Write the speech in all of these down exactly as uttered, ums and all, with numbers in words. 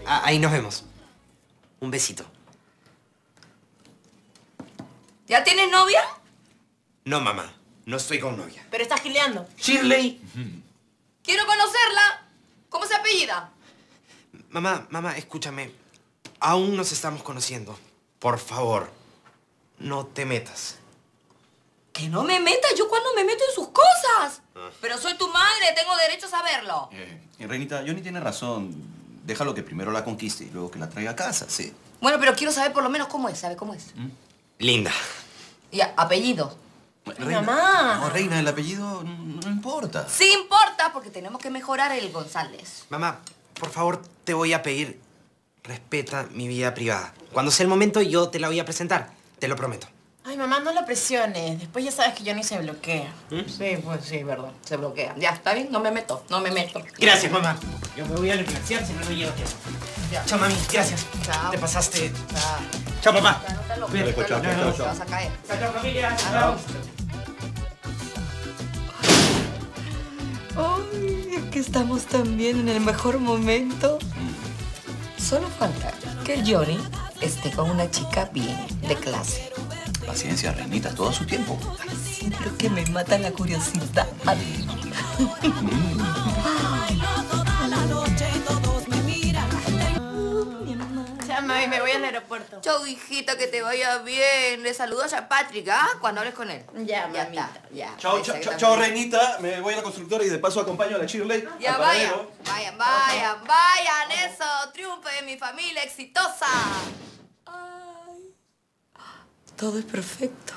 Ah, ahí nos vemos. Un besito. ¿Ya tienes novia? No, mamá. No estoy con novia. Pero estás gileando. Shirley. Quiero conocerla. ¿Cómo se apellida? Mamá, mamá, escúchame. Aún nos estamos conociendo. Por favor, no te metas. Que no me meta. ¿Yo cuando me meto en sus cosas? Ah. Pero soy tu madre. Tengo derecho a saberlo. Eh, Reinita, Johnny tiene razón. Déjalo que primero la conquiste y luego que la traiga a casa, sí. Bueno, pero quiero saber por lo menos cómo es. ¿Sabe cómo es? ¿Mm? Linda. Ya, apellido. Reina, mamá. No, Reina, el apellido no, no importa. Sí importa, porque tenemos que mejorar el González. Mamá, por favor, te voy a pedir, respeta mi vida privada. Cuando sea el momento, yo te la voy a presentar. Te lo prometo. Ay, mamá, no la presiones. Después ya sabes que Johnny se bloquea. ¿Mm? Sí, pues sí, verdad. Se bloquea. Ya, ¿está bien? No me meto, no me meto. Gracias, mamá. Yo me voy a la universidad, si no, no llego a tiempo. Ya. Chao, mami. Gracias. Chao. Te pasaste. Chao. Chao, papá. Ya, no te lo Cuídate, chao, chao, chao, Te chao. vas a caer. Chao, chao, familia. Chao. Ay, es que estamos también en el mejor momento. Solo falta que el Johnny esté con una chica bien de clase. Paciencia, Reinita, todo a su tiempo. Sí, pero que me mata la curiosidad. Ya, mami, me voy al aeropuerto. Chau, hijita, que te vaya bien. Le saludas a Patrick, ¿ah? Cuando hables con él. Ya, Ya mamita. está, ya. Chao, chao, chao, chao, Reinita. Me voy a la constructora y de paso acompaño a la Shirley. Ya al vayan, paradero. vayan, vayan, vayan. Eso, triunfe de mi familia exitosa. Ay, todo es perfecto.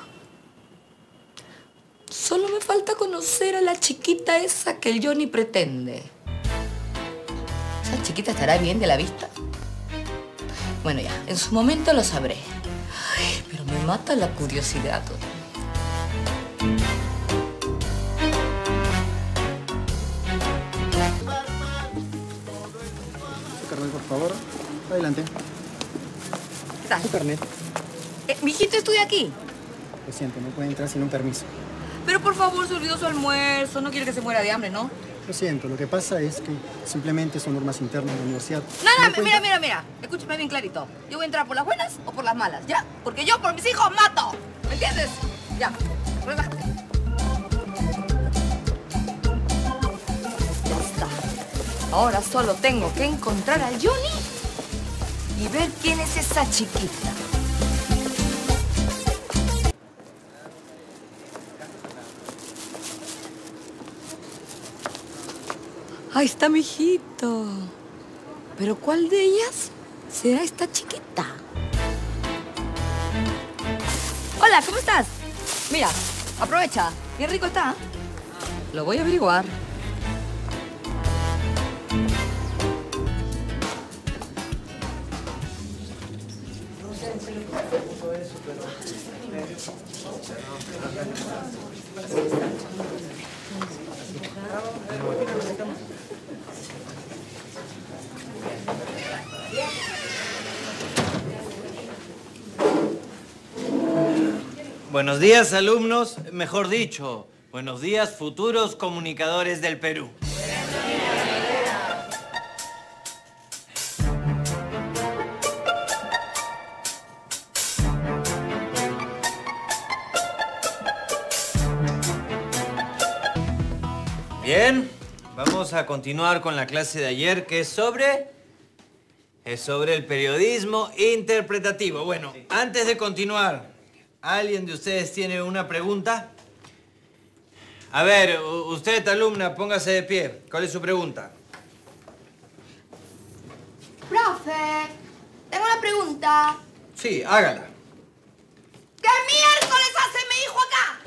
Solo me falta conocer a la chiquita esa que el Johnny pretende. ¿Esa chiquita estará bien de la vista? Bueno, ya, en su momento lo sabré. Ay, pero me mata la curiosidad. Su carnet, por favor. Adelante. ¿Qué tal? Su carnet. Eh, mijito, estoy aquí. Lo siento, no puede entrar sin un permiso. Pero por favor, se olvidó su almuerzo. No quiere que se muera de hambre, ¿no? Lo siento, lo que pasa es que simplemente son normas internas de la universidad. Nada, No puede- mira, mira, mira. Escúchame bien clarito. Yo voy a entrar por las buenas o por las malas, ¿ya? Porque yo por mis hijos mato. ¿Me entiendes? Ya, relájate. Ya está. Ahora solo tengo que encontrar a Johnny y ver quién es esa chiquita. Ahí está mi hijito. ¿Pero cuál de ellas será esta chiquita? Hola, ¿cómo estás? Mira, aprovecha. Bien rico está. Lo voy a averiguar. Buenos días, alumnos. Mejor dicho, buenos días, futuros comunicadores del Perú. Bien, vamos a continuar con la clase de ayer, que es sobre... Es sobre el periodismo interpretativo. Bueno, antes de continuar, ¿alguien de ustedes tiene una pregunta? A ver, usted, alumna, póngase de pie. ¿Cuál es su pregunta? Profe, tengo una pregunta. Sí, hágala. ¿Qué miércoles hace mi hijo acá?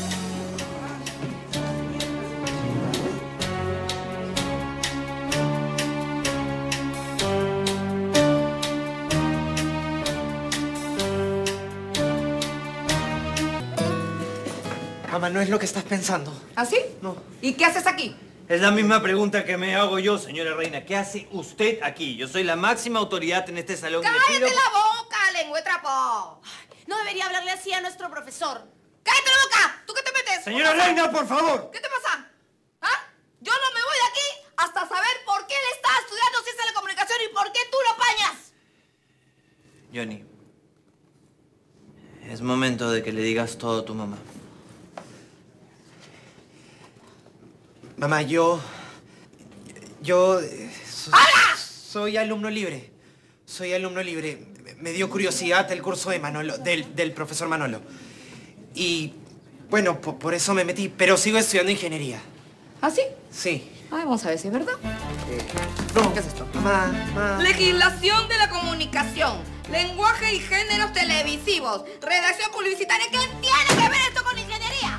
Mamá, no es lo que estás pensando. ¿Ah, sí? No. ¿Y qué haces aquí? Es la misma pregunta que me hago yo, señora Reina. ¿Qué hace usted aquí? Yo soy la máxima autoridad en este salón. y le ¡Cállate pido- la boca, lengua de trapo! No debería hablarle así a nuestro profesor. ¡Cállate la boca! ¿Tú qué te metes? Señora Reina, por favor. ¿Qué te pasa? ¿Ah? Yo no me voy de aquí hasta saber por qué él está estudiando ciencia de la comunicación y por qué tú no Johnny, es momento de que le digas todo a tu mamá. Mamá, yo... Yo... eh, so- soy alumno libre. Soy alumno libre. Me dio curiosidad el curso de Manolo, del, del profesor Manolo. Y, bueno, po- por eso me metí, pero sigo estudiando ingeniería. ¿Ah, sí? Sí. Ay, vamos a ver si es verdad. No. ¿Qué es esto? Mamá, mamá... Legislación de la comunicación, lenguaje y géneros televisivos, redacción publicitaria. ¿Qué tiene que ver esto con ingeniería?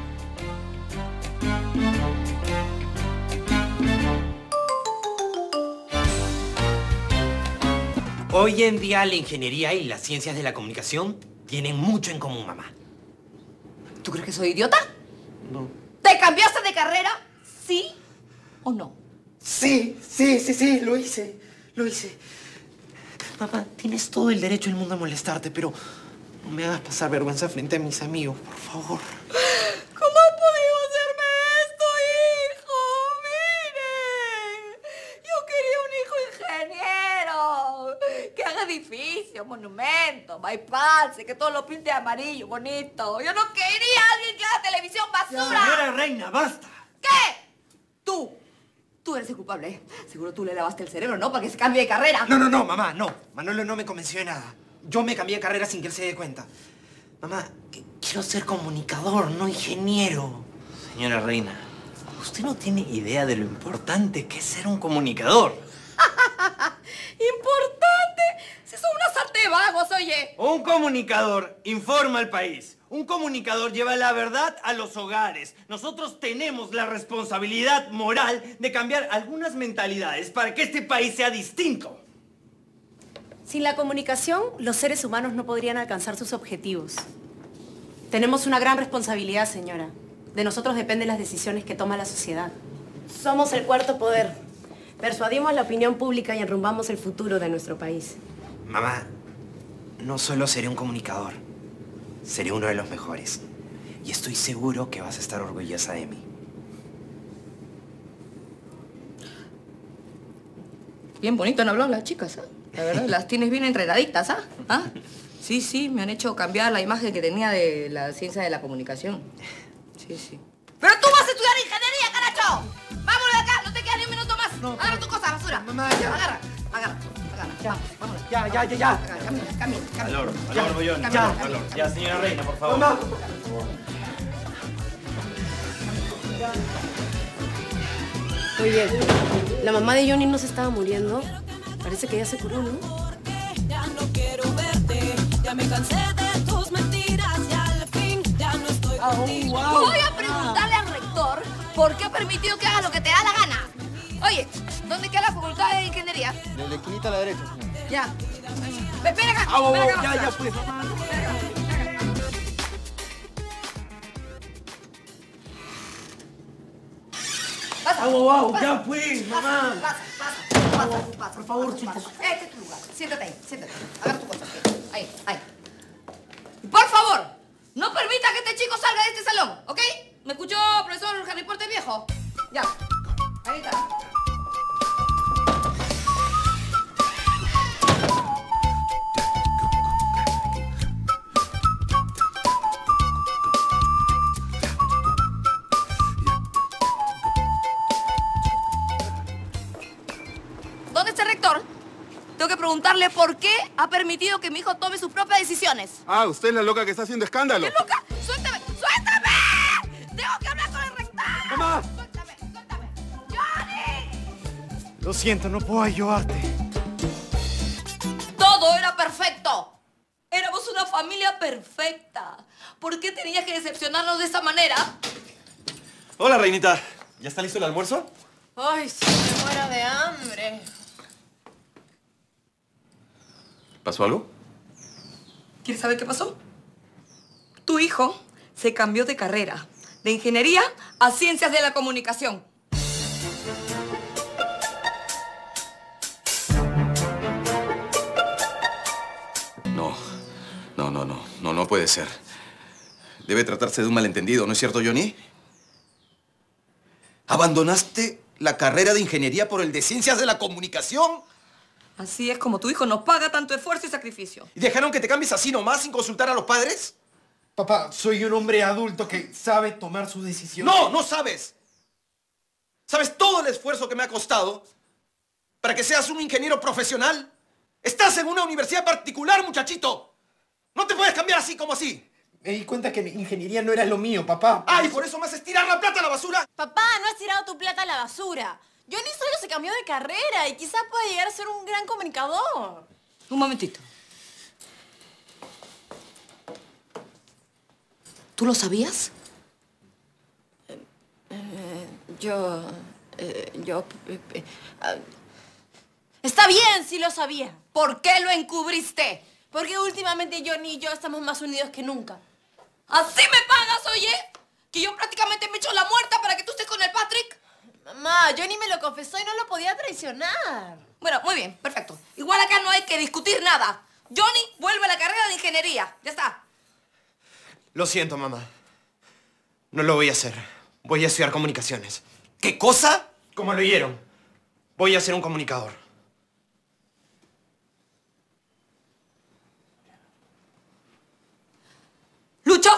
Hoy en día la ingeniería y las ciencias de la comunicación tienen mucho en común, mamá. ¿Tú crees que soy idiota? No. ¿Te cambiaste de carrera? ¿Sí o no? Sí, sí, sí, sí, lo hice, lo hice. Mamá, tienes todo el derecho del mundo a molestarte, pero no me hagas pasar vergüenza frente a mis amigos, por favor. ¿Cómo has podido hacerme esto, hijo? ¡Miren! Yo quería un hijo ingeniero. Que haga edificios, monumentos, bypass, que todo lo pinte amarillo, bonito. Yo no quería a alguien que haga televisión basura. Señora Reina, basta. ¿Qué? Tú. Tú eres el culpable. Seguro tú le lavaste el cerebro, ¿no? Para que se cambie de carrera. No, no, no, mamá, no. Manolo no me convenció de nada. Yo me cambié de carrera sin que él se dé cuenta. Mamá, qu- quiero ser comunicador, no ingeniero. Señora Reina, usted no tiene idea de lo importante que es ser un comunicador. ¡Importante! Si son una sarta de vagos, oye. Un comunicador informa al país. Un comunicador lleva la verdad a los hogares. Nosotros tenemos la responsabilidad moral de cambiar algunas mentalidades para que este país sea distinto. Sin la comunicación, los seres humanos no podrían alcanzar sus objetivos. Tenemos una gran responsabilidad, señora. De nosotros dependen las decisiones que toma la sociedad. Somos el cuarto poder. Persuadimos la opinión pública y enrumbamos el futuro de nuestro país. Mamá, no solo seré un comunicador, seré uno de los mejores. Y estoy seguro que vas a estar orgullosa de mí. Bien bonito han hablado las chicas, ¿ah? La verdad, las tienes bien entrenaditas, ¿ah? ¿Ah? Sí, sí, me han hecho cambiar la imagen que tenía de la ciencia de la comunicación. Sí, sí. ¡Pero tú vas a estudiar ingeniería, caracho! ¡Vámonos de acá! ¡No te queda ni un minuto más! No, agarra tu cosa, basura. Mamá, ya. Agarra, agarra, agarra. Ya, vámonos. Ya, ya, ya, ya. Agarra, camina, camina, camina. Valor, Ya, valor, Bollón. ya, Valor, ya. valor. Ya, señora Reina, por favor. Mamá. Oye, la mamá de Johnny no se estaba muriendo. Parece que ya se curó, ¿no? Ya no quiero verte, ya me cansé de tus mentiras y al fin ya no estoy contigo. Voy a preguntarle al rector por qué ha permitido que hagas lo que te da la gana. Oye, ¿dónde queda la facultad de ingeniería? De la esquinita a la derecha, señor. Ya. Ven, ven acá. Ah, ven acá, ya, basura. ya, pues, mamá. Pasa. Ah, wow, wow, ya, pues, mamá. Pasa, pasa, pasa, pasa. Por favor, pasa. Este es tu lugar. Siéntate ahí, siéntate. Agarra tu cosa. Ahí, ahí. Y por favor, no permita que este chico salga de este salón, ¿ok? ¿Me escuchó, profesor Harry Potter viejo? Ya. Ahí está. ¿Dónde está el rector? Tengo que preguntarle por qué ha permitido que mi hijo tome sus propias decisiones. Ah, usted es la loca que está haciendo escándalo. ¡Qué loca! ¡Suéltame! ¡Suéltame! ¡Tengo que hablar con el rector! ¡Mamá! ¡Suéltame! ¡Suéltame! ¡Johnny! Lo siento, no puedo ayudarte. Todo era perfecto. Éramos una familia perfecta. ¿Por qué tenías que decepcionarnos de esa manera? Hola, Reinita. ¿Ya está listo el almuerzo? Ay, si me muero de hambre. ¿Pasó algo? ¿Quieres saber qué pasó? Tu hijo se cambió de carrera, de ingeniería a ciencias de la comunicación. No, no, no, no, no, no puede ser. Debe tratarse de un malentendido, ¿no es cierto, Johnny? ¿Abandonaste la carrera de ingeniería por el de ciencias de la comunicación? Así es como tu hijo nos paga tanto esfuerzo y sacrificio. ¿Y dejaron que te cambies así nomás sin consultar a los padres? Papá, soy un hombre adulto que sabe tomar sus decisiones. ¡No! ¡No sabes! ¿Sabes todo el esfuerzo que me ha costado para que seas un ingeniero profesional? Estás en una universidad particular, muchachito. No te puedes cambiar así como así. Me di cuenta que mi ingeniería no era lo mío, papá. ¡Ay, por eso me haces tirar la plata a la basura! Papá, no has tirado tu plata a la basura. Johnny solo se cambió de carrera y quizás pueda llegar a ser un gran comunicador. Un momentito. ¿Tú lo sabías? Eh, eh, yo... Eh, yo... Eh, eh, uh, está bien si lo sabía. ¿Por qué lo encubriste? Porque últimamente Johnny y yo estamos más unidos que nunca. ¿Así me pagas, oye? Que yo prácticamente me echo la muerta para que tú estés con el Patrick. Mamá, Johnny me lo confesó y no lo podía traicionar. Bueno, muy bien, perfecto. Igual acá no hay que discutir nada. Johnny vuelve a la carrera de ingeniería. Ya está. Lo siento, mamá. No lo voy a hacer. Voy a estudiar comunicaciones. ¿Qué cosa? Como lo oyeron. Voy a ser un comunicador. ¿Lucho?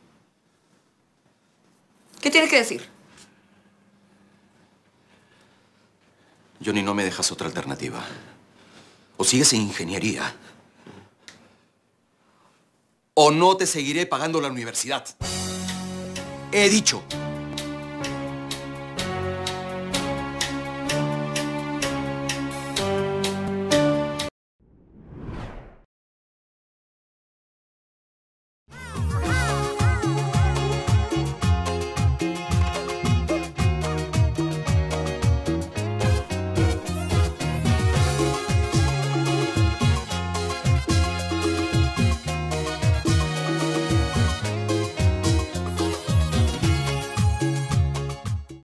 ¿Qué tienes que decir? Johnny, no me dejas otra alternativa. O sigues en ingeniería, o no te seguiré pagando la universidad. He dicho.